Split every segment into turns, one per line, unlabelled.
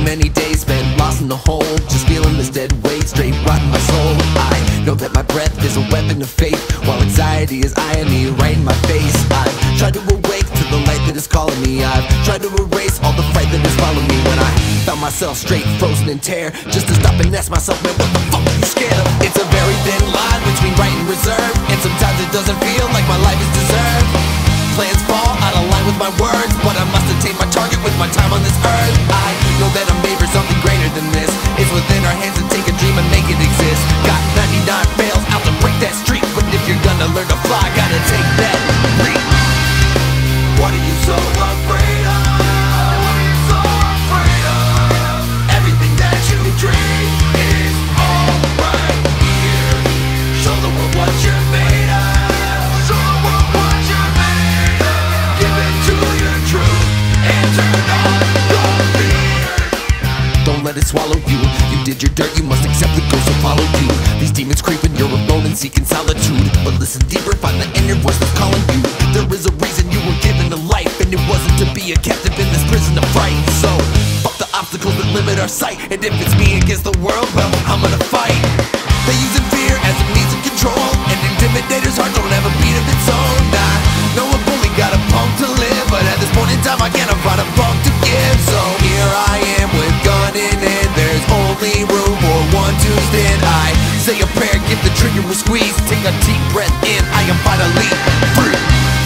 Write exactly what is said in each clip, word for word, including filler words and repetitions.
many days spent lost in the hole, just feeling this dead weight straight rotting my soul. I know that my breath is a weapon of faith, while anxiety is eyeing me right in my face. I've tried to awake to the light that is calling me. I've tried to erase all the fright that is following me. When I found myself straight frozen in tear, just to stop and ask myself, man, what the fuck are you scared of? It's a very thin line between right and reserve, and sometimes it doesn't feel like my life is deserved. Plans fall out of line with my words, but I must attain my target with my time on this earth. I know that I'm made for something greater than this. It's within our hands to take a dream and make it exist. Got ninety-nine fails out to break that streak, but if you're gonna learn to fly, gotta take that leap. What are you so afraid of? What are you so afraid of? Everything that you dream is all right here. Show the world what you're made of. Show the world what you're made of. Give it to your truth and turn on the fear. Don't let it swallow you. You did your dirt, you must accept the ghosts that follow you. These demons creeping, you're alone and seeking solitude. But listen deeper, find the inner voice that's calling you. There is a reason you were given a life, and it wasn't to be a captive in this prison of fright. So, fuck the obstacles that limit our sight, and if it's me against the world, well, I'm gonna fight. They use fear as a means of control, and intimidator's heart don't have a beat of its own. Nah, no one bully got a punk to live, but at this point in time I can't afford a punk to give. So here I am with gun in hand, there's only room for one to stand. I say a prayer, give the trigger a squeeze, take a deep breath in, I am finally free.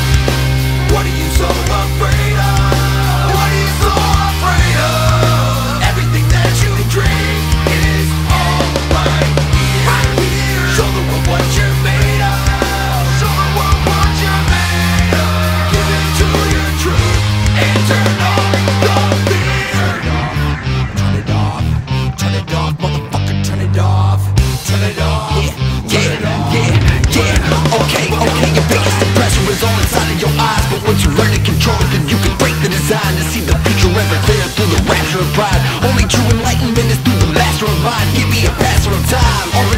What are you so afraid of? What are you so afraid of? Everything that you dream is all right here. Right here. Show the world what you're made of. Show the world what you're made of. Give it to your truth and turn on the fear. Turn it off, turn it off, motherfucker, turn it off. Turn it off, yeah, yeah, yeah, yeah. Okay, okay, your biggest depression is all inside of your eyes, but once you learn to control it, then you can break the design to see the future ever clear through the rapture of pride. Only true enlightenment is through the master of mind. Give me a passer of time.